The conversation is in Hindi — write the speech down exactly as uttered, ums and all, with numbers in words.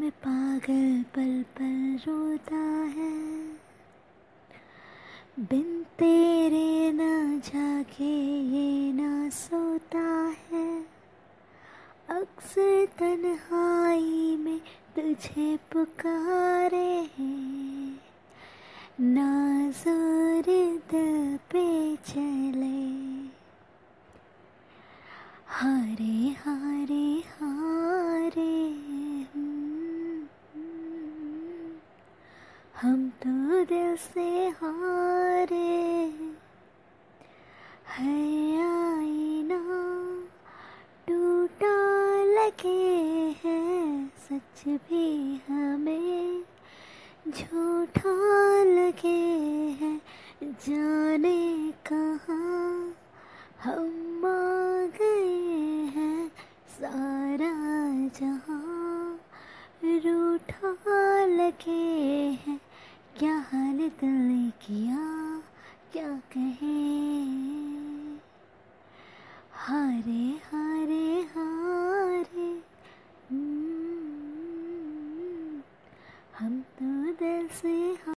में पागल पल पल रोता है, बिन तेरे ना जागे ये ना सोता है। अक्सर तन्हाई में तुझे पुकारे हैं, नाज़ुर दिल पे चले। हारे हारे हारे हम हम तो दिल से हारे। है आईना टूटा लगे हैं, सच भी हमें झूठा लगे हैं। जाने कहाँ हम आ गए हैं, सारा जहाँ रूठा लगे हैं। क्या हाल दिल ने किया क्या कहें। हारे हारे हारे हम तो दिल से